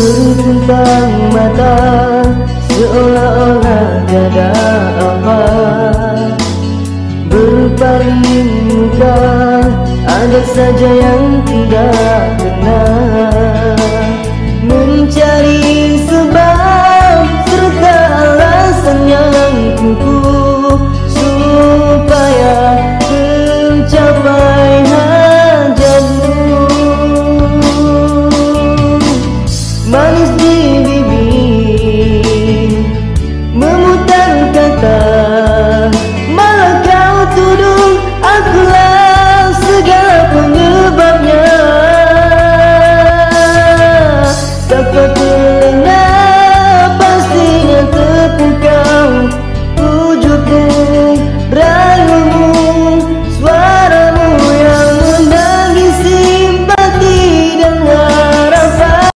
Bertumpang mata seolah-olah tiada apa. Berpaling muka ada saja yang tidak kenal.